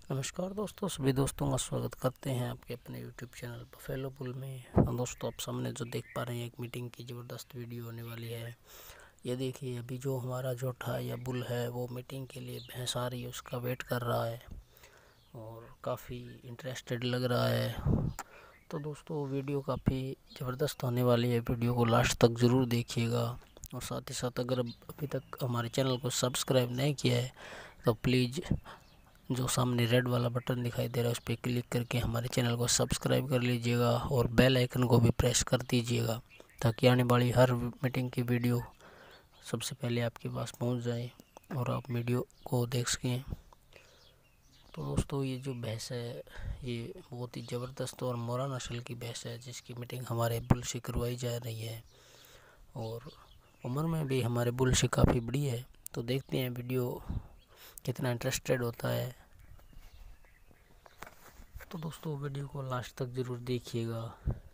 नमस्कार दोस्तों, सभी दोस्तों का स्वागत करते हैं आपके अपने YouTube चैनल बफेलो बुल में। दोस्तों, आप सामने जो देख पा रहे हैं एक मीटिंग की ज़बरदस्त वीडियो होने वाली है। ये देखिए, अभी जो हमारा जोटा या बुल है वो मीटिंग के लिए भैंस आ रही है, उसका वेट कर रहा है और काफ़ी इंटरेस्टेड लग रहा है। तो दोस्तों, वीडियो काफ़ी ज़बरदस्त होने वाली है, वीडियो को लास्ट तक ज़रूर देखिएगा। और साथ ही साथ अगर अभी तक हमारे चैनल को सब्सक्राइब नहीं किया है तो प्लीज़ जो सामने रेड वाला बटन दिखाई दे रहा है उस पर क्लिक करके हमारे चैनल को सब्सक्राइब कर लीजिएगा और बेल आइकन को भी प्रेस कर दीजिएगा, ताकि आने वाली हर मीटिंग की वीडियो सबसे पहले आपके पास पहुंच जाए और आप वीडियो को देख सकें। तो दोस्तों, ये जो भैंस है ये बहुत ही ज़बरदस्त और मोरा नस्ल की भैंस है, जिसकी मीटिंग हमारे बुल से करवाई जा रही है और उम्र में भी हमारे बुल से काफ़ी बड़ी है। तो देखते हैं वीडियो कितना इंटरेस्टेड होता है। तो दोस्तों, वीडियो को लास्ट तक ज़रूर देखिएगा।